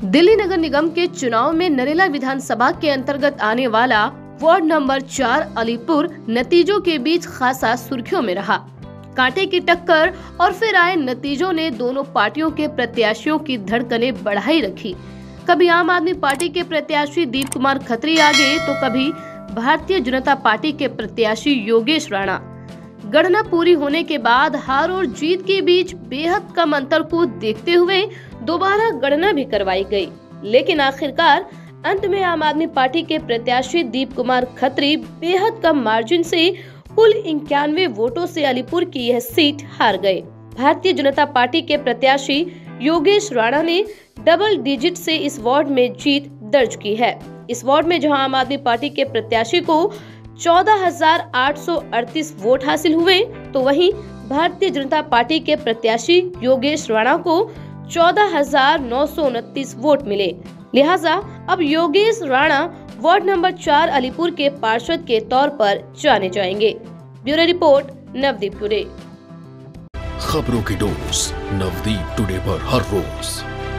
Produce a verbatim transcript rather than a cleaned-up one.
दिल्ली नगर निगम के चुनाव में नरेला विधानसभा के अंतर्गत आने वाला वार्ड नंबर चार अलीपुर नतीजों के बीच खासा सुर्खियों में रहा। कांटे की टक्कर और फिर आए नतीजों ने दोनों पार्टियों के प्रत्याशियों की धड़कनें बढ़ाई रखी। कभी आम आदमी पार्टी के प्रत्याशी दीप कुमार खत्री आगे तो कभी भारतीय जनता पार्टी के प्रत्याशी योगेश राणा। गणना पूरी होने के बाद हार और जीत के बीच बेहद कम अंतर को देखते हुए दोबारा गणना भी करवाई गई, लेकिन आखिरकार अंत में आम आदमी पार्टी के प्रत्याशी दीप कुमार खत्री बेहद कम मार्जिन से कुल इक्यानवे वोटों से अलीपुर की यह सीट हार गए। भारतीय जनता पार्टी के प्रत्याशी योगेश राणा ने डबल डिजिट से इस वार्ड में जीत दर्ज की है। इस वार्ड में जहां आम आदमी पार्टी के प्रत्याशी को चौदह हजार आठ सौ अड़तीस वोट हासिल हुए, तो वहीं भारतीय जनता पार्टी के प्रत्याशी योगेश राणा को चौदह हजार नौ सौ उनतीस वोट मिले। लिहाजा अब योगेश राणा वार्ड नंबर चार अलीपुर के पार्षद के तौर पर जाने जाएंगे। Bureau report, Navdeep today. खबरों की डोज नवदीप टुडे पर हर रोज